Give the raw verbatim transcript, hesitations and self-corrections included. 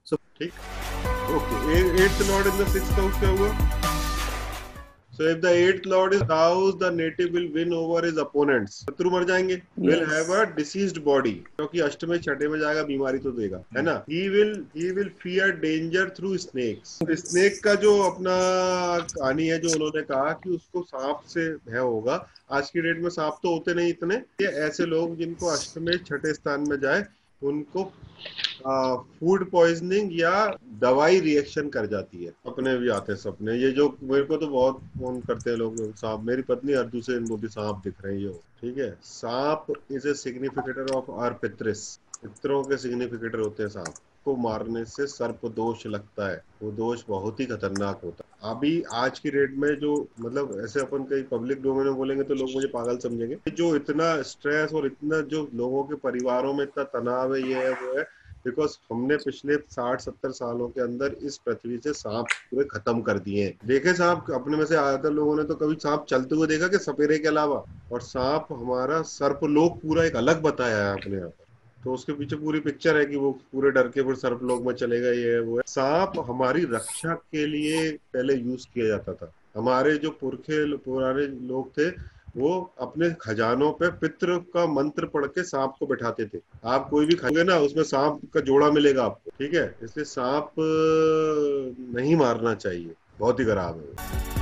सो ठीक, okay. Eighth lord in the sixth house क्या हुआ? So if the eighth lord is house, the native will win over his opponents. शत्रु मर जाएंगे, will yes have a deceased body, क्योंकि अष्टमे छठे में जाएगा, बीमारी तो देगा, है ना। he will he will fear danger through snakes. Snake का जो अपना कहानी है, जो उन्होंने कहा कि उसको सांप से भय होगा। आज की डेट में सांप तो होते नहीं इतने। ये ऐसे लोग जिनको अष्टमे छठे स्थान में जाए, उनको फूड पॉइजनिंग या दवाई रिएक्शन कर जाती है। अपने भी आते हैं सपने, ये जो मेरे को तो बहुत फोन करते हैं लोग, सांप। मेरी पत्नी हर दूसरे दिन बोलती सांप दिख रहे हैं ये, ठीक है। सांप is a significator of our पितृस। पितरों के सिग्निफिकेटर होते हैं सांप। को मारने से सर्प दोष लगता है, वो दोष बहुत ही खतरनाक होता है। अभी आज की डेट में जो, मतलब ऐसे अपन कहीं पब्लिक डोमेन में बोलेंगे तो लोग मुझे पागल समझेंगे। जो इतना स्ट्रेस और इतना जो लोगों के परिवारों में इतना तनाव है, ये है वो है, बिकॉज हमने पिछले साठ सत्तर सालों के अंदर इस पृथ्वी से सांप पूरे खत्म कर दिए हैं। देखे सांप अपने में से ज्यादातर लोगों ने तो कभी सांप चलते हुए देखा कि सपेरे के अलावा। और सांप हमारा सर्पलोक पूरा एक अलग बताया है अपने यहाँ पर। तो उसके पीछे पूरी पिक्चर है कि वो पूरे डर के फिर सर्पलोक में चलेगा, ये है वो है। सांप हमारी रक्षा के लिए पहले यूज किया जाता था। हमारे जो पुरखे पुराने लोग थे, वो अपने खजानों पे पितृ का मंत्र पढ़ के सांप को बैठाते थे। आप कोई भी खाओगे ना, उसमें सांप का जोड़ा मिलेगा आपको, ठीक है। इसलिए सांप नहीं मारना चाहिए, बहुत ही खराब है।